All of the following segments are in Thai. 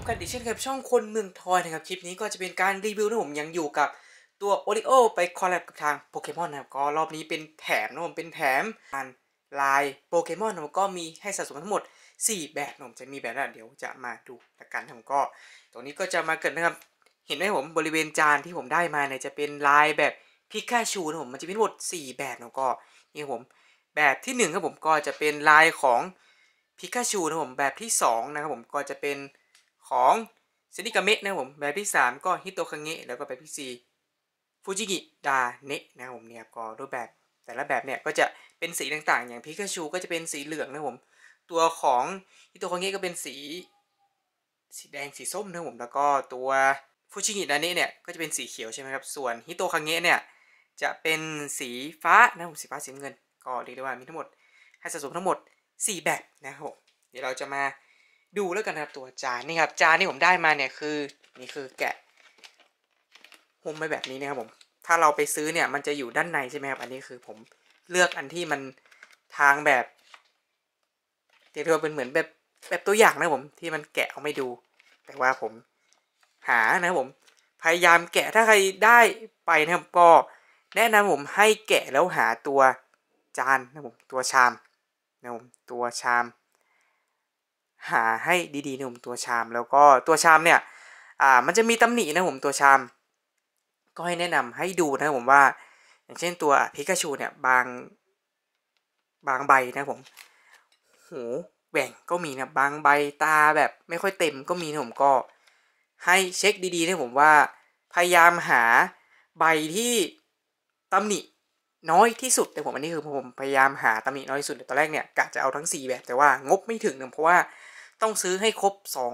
กันอีกเช่นเคยกับช่องคนเมืองทอยนะครับคลิปนี้ก็จะเป็นการรีวิวนะผมยังอยู่กับตัวโอริโอไปคอลแลบกับทางโปเกมอนนะครับก็รอบนี้เป็นแถมนะผมเป็นแถมการลายโปเกมอนนะผมก็มีให้สะสมทั้งหมด4แบบนะผมจะมีแบบละเดี๋ยวจะมาดูกันนะผมก็ตรงนี้ก็จะมาเกิดนะครับเห็นไหมผมบริเวณจานที่ผมได้มาเนี่ยจะเป็นลายแบบพิกาชูนะผมมันจะมีทั้งหมด4แบบนะก็นี่ครับผมแบบที่1ครับผมก็จะเป็นลายของพิกาชูนะผมแบบที่2นะครับผมก็จะเป็นของเซนิกาเมะนะครับผมแบบที่3ก็ฮิโตคังเงะแล้วก็แบบที่4ฟูจิกิดาเนะนะครับผมเนี่ยก็รูปแบบแต่ละแบบเนี่ยก็จะเป็นสีต่างๆอย่างพิกาชูก็จะเป็นสีเหลืองนะครับผมตัวของฮิโตคังเงะก็เป็นสีแดงสีส้มนะครับผมแล้วก็ตัวฟูจิกิดาเนะเนี่ยก็จะเป็นสีเขียวใช่ไหมครับส่วนฮิโตคังเงะเนี่ยจะเป็นสีฟ้านะครับผมสีฟ้าสีเงินก็เรียกได้ว่ามีทั้งหมดให้สะสมทั้งหมด4แบบนะครับผมเดี๋ยวเราจะมาดูแล้วกันนะครับตัวจานนี่ครับจานที่ผมได้มาเนี่ยคือนี่คือแกะหุ้มไปแบบนี้นะครับผมถ้าเราไปซื้อเนี่ยมันจะอยู่ด้านในใช่ไหมครับอันนี้คือผมเลือกอันที่มันทางแบบเรียกว่าเป็นเหมือนแบบตัวอย่างนะผมที่มันแกะเอาไม่ดูแต่ว่าผมหานะครับผมพยายามแกะถ้าใครได้ไปนะครับก็แนะนำผมให้แกะแล้วหาตัวจานนะผมตัวชามนะผมตัวชามหาให้ดีๆนะผมตัวชามแล้วก็ตัวชามเนี่ยมันจะมีตำหนินะผมตัวชามก็ให้แนะนำให้ดูนะผมว่าอย่างเช่นตัวพิกาชูเนี่ยบางใบนะผมหูแหว่งก็มีนะบางใบตาแบบไม่ค่อยเต็มก็มีนะผมก็ให้เช็คดีๆนะผมว่าพยายามหาใบที่ตำหนิน้อยที่สุดแต่ผมอันนี้คือผมพยายามหาตำหนิน้อยที่สุดตอนแรกเนี่ยกะจะเอาทั้ง4แบบแต่ว่างบไม่ถึงนะเพราะว่าต้องซื้อให้ครบ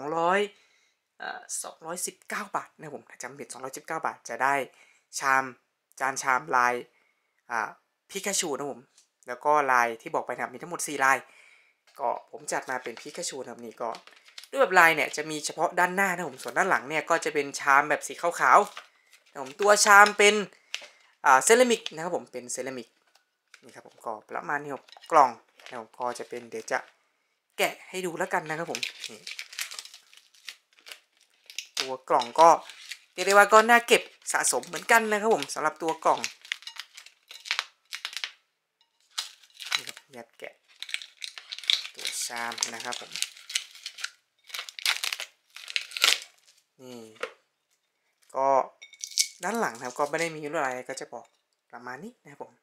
219 บาทนะผมถ้าจำผิด219 บาทจะได้ชามจานชามลายพิกาชูนะผมแล้วก็ลายที่บอกไปนะครับมีทั้งหมด4ลายก็ผมจัดมาเป็นพิกาชูนะครับนี่ก็รูปแบบลายเนี่ยจะมีเฉพาะด้านหน้านะผมส่วนด้านหลังเนี่ยก็จะเป็นชามแบบสีขาวๆนะผมตัวชามเป็นเซรามิกนะครับผมเป็นเซรามิกนี่ครับผมก็ประมาณนี้ครับกล่องนะผมก็จะเป็นเดี๋ยวจะแกะให้ดูแล้วกันนะครับผมนี่ตัวกล่องก็เรียกได้ว่าก็น่าเก็บสะสมเหมือนกันนะครับผมสำหรับตัวกล่องนี่ครับยัดแกะตัวชามนะครับผมนี่ก็ด้านหลังนะครับก็ไม่ได้มีอะไรก็จะบอกประมาณนี้นะครับผม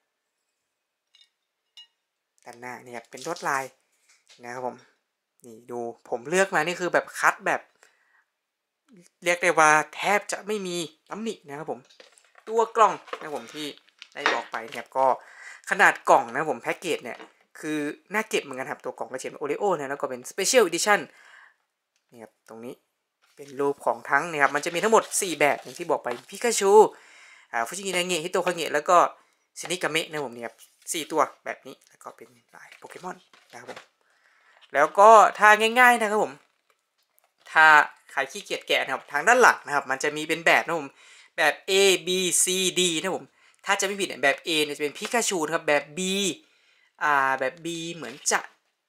ด้านหน้านี่ครับเป็นลวดลายนะครับผมนี่ดูผมเลือกมานี่คือแบบคัดแบบเรียกได้ว่าแทบจะไม่มีตำหนินะครับผมตัวกล่องนะครับผมที่ได้บอกไปนะครับก็ขนาดกล่องนะผมแพ็กเกจเนี่ยคือน่าเก็บเหมือนกันครับตัวกล่องกระเทียมโอริโอนะแล้วก็เป็น Special Edition นี่ครับตรงนี้เป็นรูปของทั้งนะครับมันจะมีทั้งหมด4แบบอย่างที่บอกไปพิกาชูฟูจิงินาเงะฮิโตคาเงะแล้วก็ซินิกาเมะนะผมเนี่ยครับ4ตัวแบบนี้แล้วก็เป็นลายโปเกมอนนะครับผมแล้วก็ถ้าง่ายๆนะครับผมถ้าใครขี้เกียจแกะนะครับทางด้านหลังนะครับมันจะมีเป็นแบบนะผมแบบ A B C D นะผมถ้าจะไม่ผิดแบบ A เนี่ยจะเป็นพิกาชูนะครับแบบ B แบบ B เหมือนจะ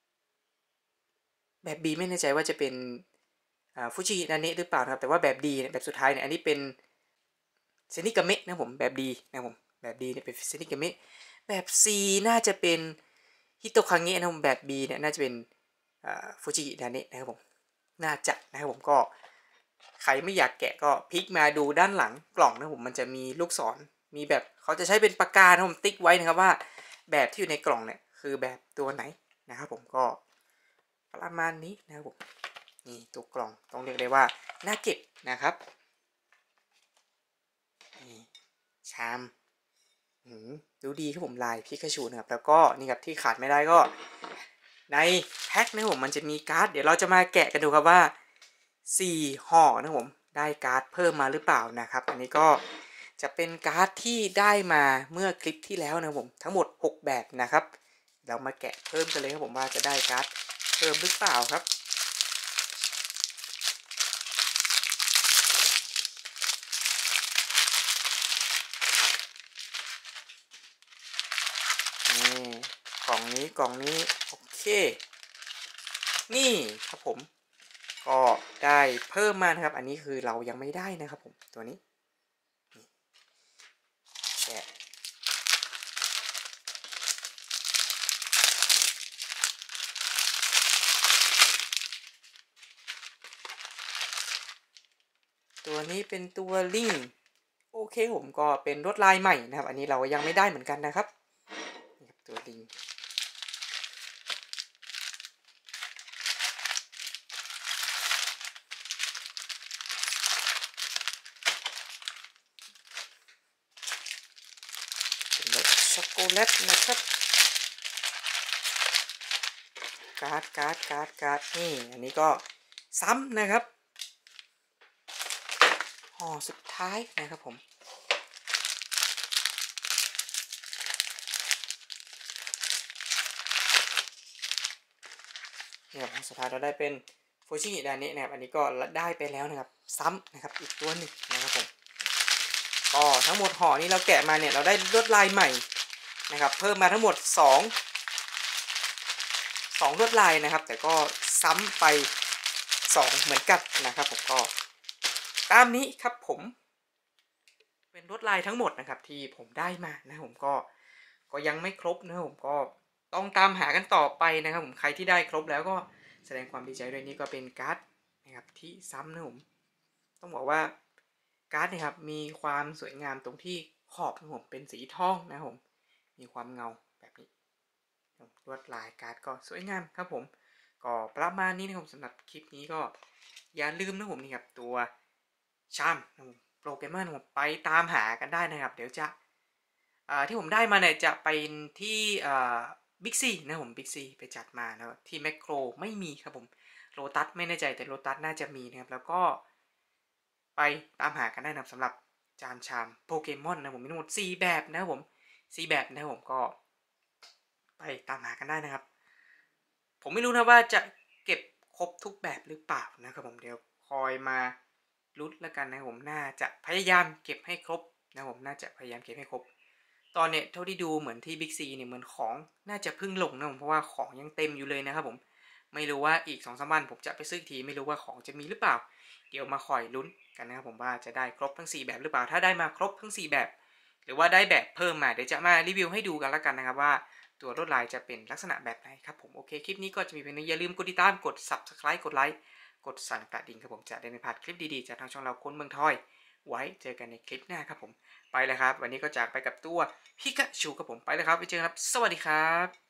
แบบ B ไม่แน่ใจว่าจะเป็นฟูจินาเนะหรือเปล่านะครับแต่ว่าแบบดีแบบสุดท้ายเนี่ยอันนี้เป็นเซนิกาเมะนะผมแบบดีนะผมแบบดีเนี่ยเป็นเซนิกาเมะแบบ C น่าจะเป็นฮิโตคังเงะนะผมแบบ B เนี่ยน่าจะเป็นฟูจินาเนะนะครับผมน่าจะนะครับผมก็ใครไม่อยากแกะก็พลิกมาดูด้านหลังกล่องนะผมมันจะมีลูกศรมีแบบเขาจะใช้เป็นปากกานะผมติ๊กไว้นะครับว่าแบบที่อยู่ในกล่องเนี่ยคือแบบตัวไหนนะครับผมก็ประมาณนี้นะครับผมนี่ตัวกล่องต้องเรียกได้ว่าน่าเก็บนะครับนี่ชามดูดีครับผมลายพิกาชูนะครับแล้วก็นี่ครับที่ขาดไม่ได้ก็ในแพ็คนะครับผมมันจะมีการ์ดเดี๋ยวเราจะมาแกะกันดูครับว่า4ห่อนะครับผมได้การ์ดเพิ่มมาหรือเปล่านะครับอันนี้ก็จะเป็นการ์ดที่ได้มาเมื่อคลิปที่แล้วนะครับผมทั้งหมด6แบบนะครับเรามาแกะเพิ่มกันเลยครับผมว่าจะได้การ์ดเพิ่มหรือเปล่าครับกล่องนี้โอเคนี่ครับผมก็ได้เพิ่มมานะครับอันนี้คือเรายังไม่ได้นะครับผมตัวนี้แกะตัวนี้เป็นตัวลิงโอเคผมก็เป็นลวดลายใหม่นะครับอันนี้เรายังไม่ได้เหมือนกันนะครับตัวลิงเป็นแบบช็อกโกแลตนะครับการ์ดนี่อันนี้ก็ซ้ำนะครับห่อสุดท้ายนะครับผมเนี่ยของสุดท้ายเราได้เป็นโฟชิงิดาเนะนะครับอันนี้ก็ได้ไปแล้วนะครับซ้ำนะครับอีกตัวหนึ่งนะครับผมก็ทั้งหมดห่อนี้เราแกะมาเนี่ยเราได้ลวดลายใหม่นะครับเพิ่มมาทั้งหมด2ลวดลายนะครับแต่ก็ซ้ำไป2เหมือนกันนะครับผมก็ตามนี้ครับผมเป็นลวดลายทั้งหมดนะครับที่ผมได้มานะผมก็ยังไม่ครบนะผมก็ต้องตามหากันต่อไปนะครับผมใครที่ได้ครบแล้วก็แสดงความดีใจด้วยนี่ก็เป็นการ์ดนะครับที่ซ้ำนะผมต้องบอกว่าการ์ดนะครับมีความสวยงามตรงที่ขอบนะผมเป็นสีทองนะผมมีความเงาแบบนี้ลวดลายการ์ดก็สวยงามครับผมก็ประมาณนี้นะครับสำหรับคลิปนี้ก็อย่าลืมนะผมนี่ครับตัวชามโปรแกรมเมอร์ผมไปตามหากันได้นะครับเดี๋ยวจะที่ผมได้มาเนี่ยจะเป็นที่บิ๊กซีนะผมบิ๊กซีไปจัดมาแล้วที่แมคโครไม่มีครับผมโลตัสไม่แน่ใจแต่โลตัสน่าจะมีนะครับแล้วก็ไปตามหากันได้นะครับสำหรับจานชามโปเกมอนนะผมมีทั้งหมด4แบบนะครับผม4แบบนะครับผมก็ไปตามหากันได้นะครับผมไม่รู้นะว่าจะเก็บครบทุกแบบหรือเปล่านะครับผมเดี๋ยวคอยมาลุ้นแล้วกันนะผมน่าจะพยายามเก็บให้ครบนะผมน่าจะพยายามเก็บให้ครบตอนเนี้ยเท่าที่ดูเหมือนที่บิ๊กซีเนี่ยเหมือนของน่าจะพึ่งลงนะผมเพราะว่าของยังเต็มอยู่เลยนะครับผมไม่รู้ว่าอีก2-3 วันผมจะไปซื้อทีไม่รู้ว่าของจะมีหรือเปล่าเดี๋ยวมาคอยลุ้นกันนะครับผมว่าจะได้ครบทั้ง4แบบหรือเปล่าถ้าได้มาครบทั้ง4แบบหรือว่าได้แบบเพิ่มมาเดี๋ยวจะมารีวิวให้ดูกันแล้วกันนะครับว่าตัวลวดลายจะเป็นลักษณะแบบไหนครับผมโอเคคลิปนี้ก็จะมีเพียงนี้อย่าลืมกดติดตามกด Subscribe กดไลค์กดสั่นกระดิ่งครับผมจะได้ไม่พลาดคลิปดีๆจากทางช่องเราคนเมืองทอยไว้เจอกันในคลิปหน้าครับผมไปเลยครับวันนี้ก็จากไปกับตัวพิกาชูครับผมไปเลยครับไปเจอกันครับสวัสดีครับ